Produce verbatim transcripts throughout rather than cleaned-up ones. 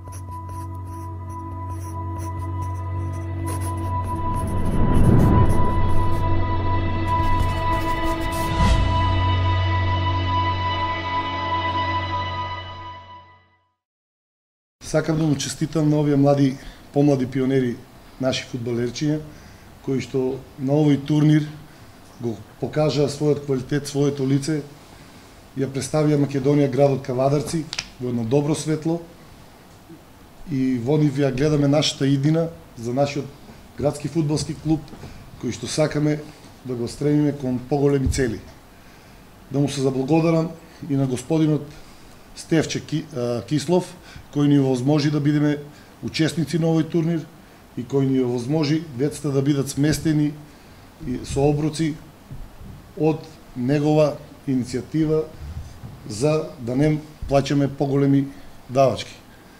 Сакам да му честитам на овие млади, помлади пионери, наши фудбалерчиња, кои што на овој турнир го покажаа својот квалитет, своето лице, ја представија Македонија градот Кавадарци во едно добро светло и во нив ја гледаме нашата иднина за нашиот градски фудбалски клуб, кој што сакаме да го стремиме кон поголеми цели. Да му се заблагодарам и на господинот Стефче Кислов, кој ни овозможи да бидеме учесници на овој турнир и кој ни овозможи децата да бидат сместени со обруци од негова иницијатива за да не плаќаме поголеми давачки.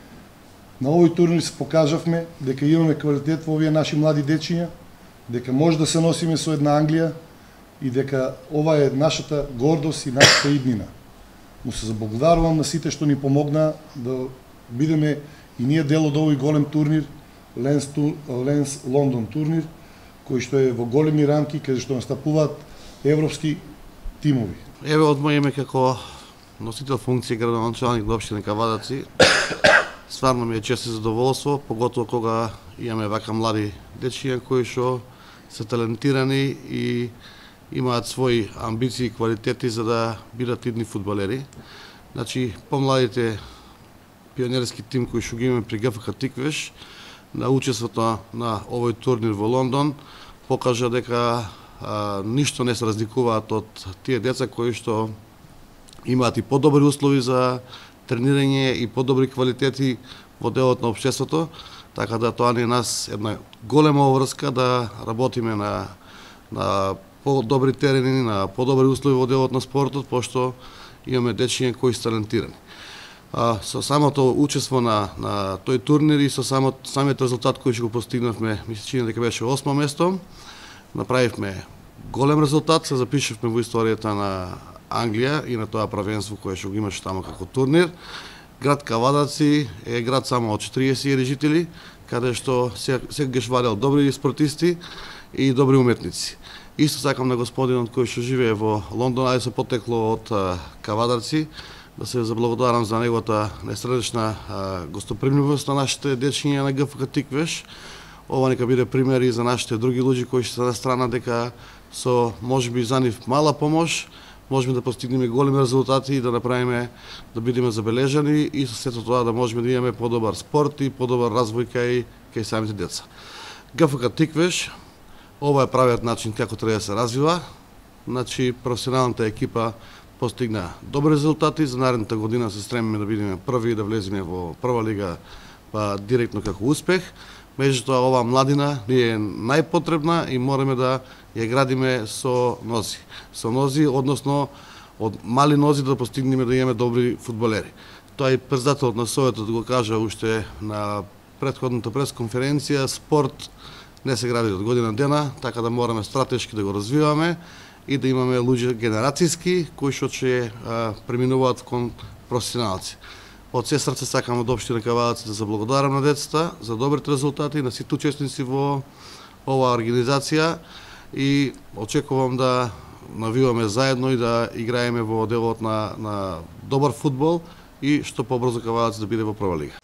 На овој турнир се покажавме дека имаме квалитет во овие наши млади дечиња, дека може да се носиме со една Англија и дека ова е нашата гордост и нашата иднина. Му се заблагодарувам на сите што ни помогнаа да бидеме и ние дел од овој голем турнир, Ленс, Ленс Лондон турнир, кој што е во големи рамки, каде што настапуваат европски тимови. Еве од моје име како носител функција градоначалник на општина Кавадарци, стварно ми е чест и задоволство, поготово кога имаме вака млади дечиња кои што се талентирани и имаат своји амбиции и квалитети за да бидат идни фудбалери. Значи, помладите пионерски тим кои што ги имаме при ГФК Тиквеш на учеството на овој турнир во Лондон покажа дека а, ништо не се разликуваат од тие деца кои што имаат и подобри услови за тренирање и подобри квалитети во делот на општеството, така да тоа ни е нас една голема обврска да работиме на на подобри терени, на подобри услови во делот на спортот, пошто имаме дечиња кои се талентирани. А, со самото учество на, на тој турнир и со само, самиот резултат кој што го постигнавме, ми се чини дека беше осмо место, направивме голем резултат, се запишавме во историјата на Англија и на тоа правенство кое што го имаше таму како турнир. Град Кавадарци е град само од четириесет илјади жители, каде што секогаш вадел добри спортисти и добри уметници. Исто сакам на господинот кој што живее во Лондон, ајде се потекло од Кавадарци, да се заблагодарам за неговата несредечна гостопримливост на нашите дечиња на ГФК Тиквеш. Ова нека биде пример и за нашите други луѓе кои што се на страна, дека со можеби за нив мала помош можеме да постигнеме големи резултати и да направиме да бидеме забележани и со сето тоа да можеме да имаме подобар спорт и подобар развој кај кај самите деца. ГФК Тиквеш, ова е правиот начин како треба да се развива. Значи професионалната екипа постигна добри резултати, за наредната година се стремиме да бидеме први и да влеземе во прва лига, па директно како успех. Меѓутоа оваа младина ни е најпотребна и мораме да ја градиме со нози. Со нози, односно од мали нози да постигнеме да имаме добри фудбалери. Тоа и председателот на Советот го кажа уште на претходната пресконференција, спорт не се гради од година дена, така да мораме стратешки да го развиваме и да имаме луѓе генерацијски кои што ќе преминуваат кон професионалци. Од се срце сакам од општина Кавадарци да заблагодарам на децата за добрите резултати, на сите учесници во оваа организација и очекувам да навиваме заедно и да играеме во делот на, на добар фудбал и што побрзо Кавадарци да биде во прва лига.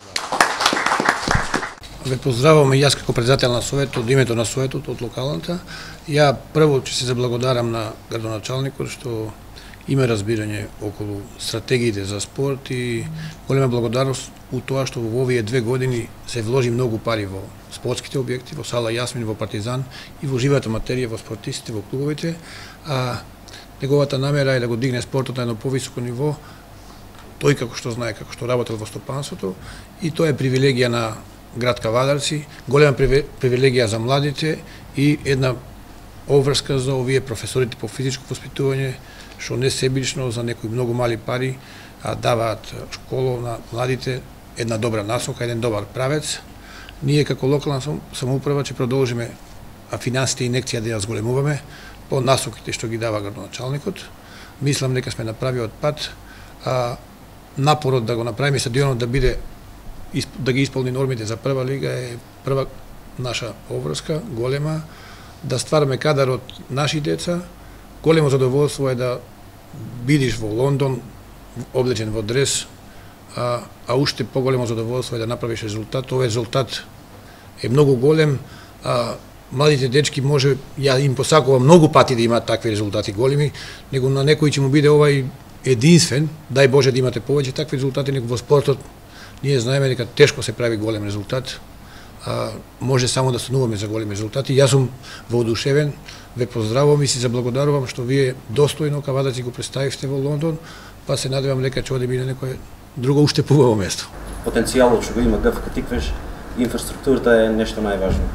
Ве поздравувам и јас како председател на Советот, од името на Советот, од локалната. Ја прво ќе се заблагодарам на градоначалникот што има разбирање околу стратегиите за спорт и голема благодарност у тоа што во овие две години се вложи многу пари во спортските објекти, во сала Јасмин, во Партизан и во живата материја во спортистите, во клубовите, а неговата намера е да го дигне спортот на едно повисоко ниво, тој како што знае, како што работел во стопанството, и тоа е привилегија на град Кавадарци, голема привилегија за младите и една обврска за овие професорите по физичко воспитување, што не себично за некои многу мали пари а даваат школа на младите, една добра насока, еден добар правец. Ние како локална самоуправа ќе продолжиме финансите инекција да ја зголемуваме по насоките што ги дава градоначалникот. Мислам дека сме на правиот пат, а напорот да го направиме стадионот да биде да ги исполни нормите за прва лига е прва наша обврска, голема, да ствараме кадар од наши деца. Големо задоволство е да бидиш во Лондон облечен во дрес, а, а уште поголемо задоволство е да направиш резултат. Овој резултат е многу голем, а младите дечки може, ја им посакувам многу пати да имаат такви резултати големи, него на некој ќе му биде овај единствен, дај Боже да имате повеќе такви резултати, него во спортот ние знаеме дека тешко се прави голем резултат, а може само да стануваме за големи резултати. Јас сум воодушевен, ве поздравувам и си заблагодарувам што вие достојно кавадаци го представивте во Лондон, па се надевам дека ќе оди на некое друго уште побаво место. Потенцијалот што го има ГФК Тиквеш, инфраструктурата е нешто најважно.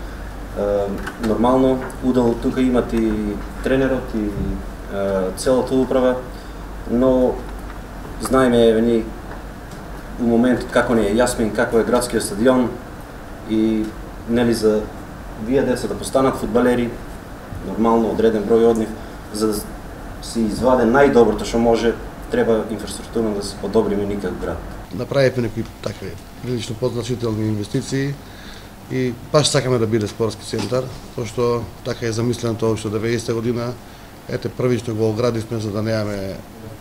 Е, нормално, удел тука имат и тренерот и е, целата управа, но знаеме еве ние у моментот како не е јасмен, како е градскиот стадион и нели за вие деца да постанат фудбалери, нормално одреден број од нив, за да се изваде најдоброто што може, треба инфраструктурно да се подобриме никак град. Направивме некои такви прилично позначителни инвестиции и баш сакаме да биде спортски центар, пошто така е замислено тоа уште деветдесета година. Ете првично го оградивме за да немаме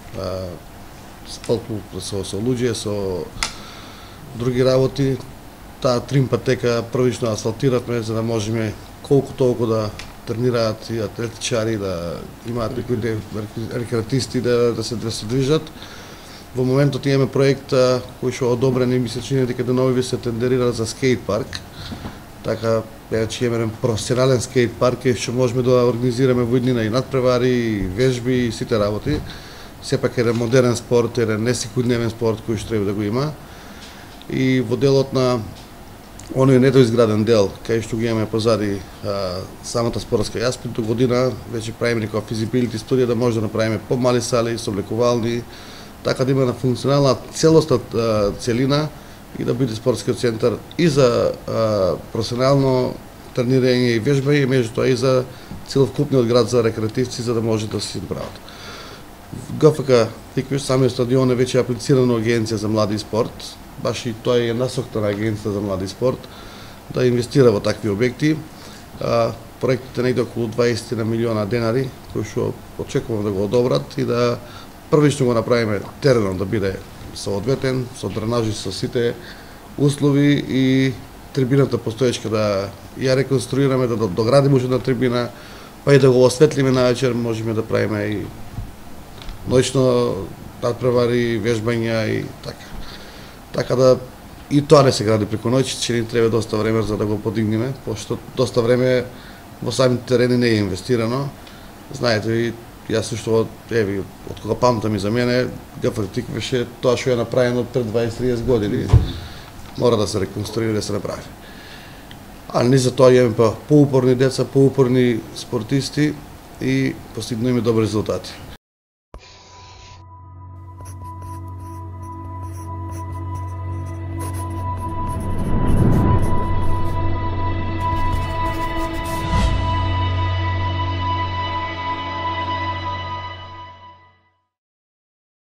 спорту со, со луѓе, со други работи. Таа трим патека првично асфалтиравме за да можеме колку толку да тренираат и атлетичари, да имаат некои рекреатисти да, да се да се движат. Во моментот имаме проект кој што одобрен и ми се чини дека денови се тендерира за скейт парк. Така ќе имаме професионален скейт парк што можеме да организираме во иднина и надпревари, и вежби и сите работи. Сепак е модерен спорт, е не секојдневен спорт кој што треба да го има. И во делот на оној недоизграден дел, кај што ги имаме позади а, самата спортска јаспин, до година веќе правиме некоја физибилити студија да може да направиме помали сали, соблекувални, така да има на функционална целосна целина и да биде спортскиот центар и за а, професионално тренирање и вежба и меѓутоа и за целокупниот град за рекреативци за да може да се направат. ГФК Тиквеш, самиот стадион е веќе аплицирано агенција за млади спорт, баш и тоа е насокта на агенцијата за млади спорт да инвестира во такви објекти. А, проектот е негде околу дваесет милиона денари, кои што очекувам да го одобрат и да првично го направиме теренот да биде соодветен, со дренажи, со сите услови и трибината постоечка да ја реконструираме, да доградиме уште една трибина, па и да го осветлиме навечер, можеме да правиме и ноќно надпревари, вежбања и така. Така да и тоа не се гради преку ноќ, че ни треба доста време за да го подигнеме, пошто доста време во самите терени не е инвестирано. Знаете и јас што еви од кога памтам и за мене ГФК Тиквеше тоа што е направено пред дваесет до триесет години мора да се реконструира, да се направи. А ни за тоа имаме па поупорни деца, поупорни спортисти и постигнуваме добри резултати.